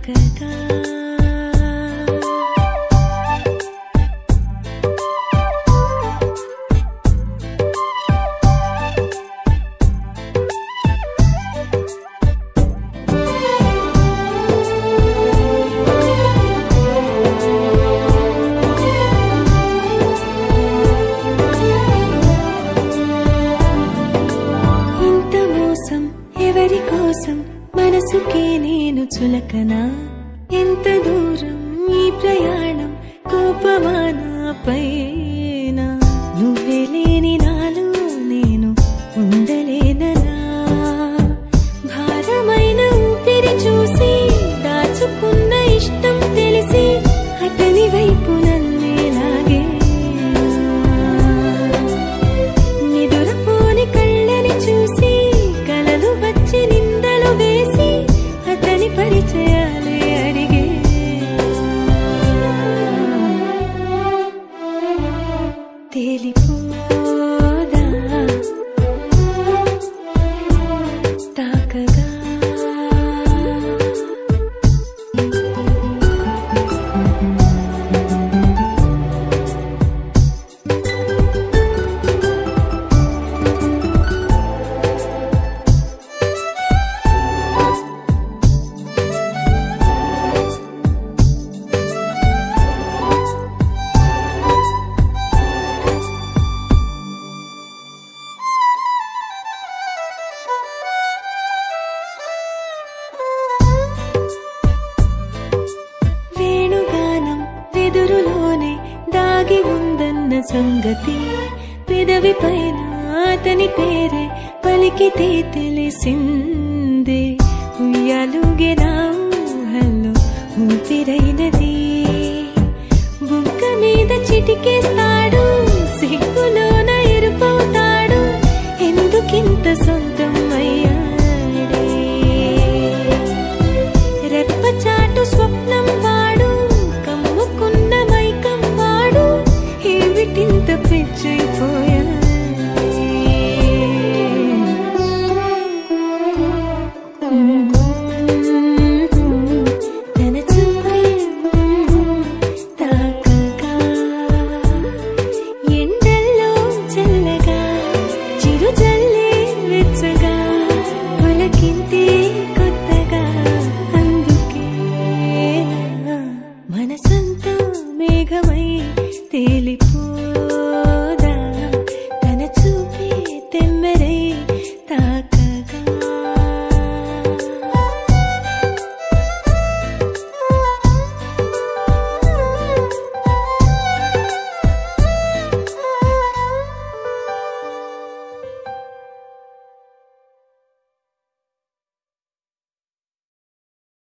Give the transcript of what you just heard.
తాకగా మనసుకే నేను చులకనా ఎంత దూరం ఈ ప్రయాణం కోపమానా పైన నువ్వే లేని నాలో నేను ఉండలేననా భారమైన ఊపిరి చూసి దాచుకున్న ఇష్టం తెలిసి అతని వైపు నన్నే లాగే నిదురపోని కళ్ళని చూసి కలలు వచ్చి నిందలు వేసి అతని పరిచయాలే అడిగే తేలిపోదా తాకగా ఎదురులోనే దాగి ఉందన్న సంగతి పెదవి పైన అతని పేరే పలికితే తెలిసిందే ఉయ్యాలుగెనా ఊహల్లో ఊపిరైనది బుగ్గ మీద చిటికేస్తాడు సిగ్గులోన ఎరుపవుతాడు ఎందుకింత సొంత